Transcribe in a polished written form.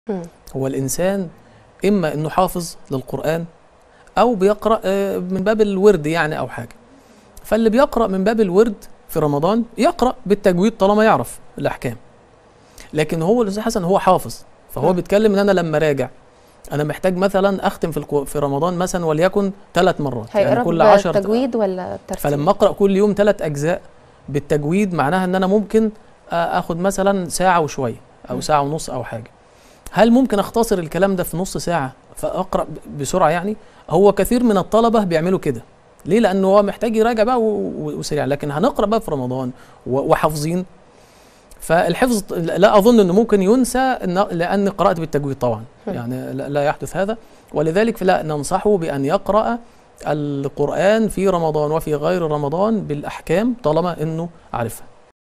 هو الإنسان إما إنه حافظ للقرآن أو بيقرأ من باب الورد يعني أو حاجة. فاللي بيقرأ من باب الورد في رمضان يقرأ بالتجويد طالما يعرف الأحكام. لكن هو الأستاذ حسن هو حافظ، فهو بيتكلم إن أنا لما راجع أنا محتاج مثلا أختم في رمضان مثلا وليكن 3 مرات، يعني كل 10 تجويد ولا ترتيب. فلما أقرأ كل يوم 3 أجزاء بالتجويد معناها إن أنا ممكن أخد مثلا ساعة وشوية أو ساعة ونص أو حاجة. هل ممكن أختصر الكلام ده في نص ساعة فأقرأ بسرعة؟ يعني هو كثير من الطلبة بيعملوا كده. ليه؟ لأنه هو محتاج يراجع بقى وسريع. لكن هنقرأ بقى في رمضان وحافظين، فالحفظ لا أظن أنه ممكن ينسى لأن قرأت بالتجويد طبعا، يعني لا يحدث هذا. ولذلك فلا ننصحه بأن يقرأ القرآن في رمضان وفي غير رمضان بالأحكام طالما أنه عارفها.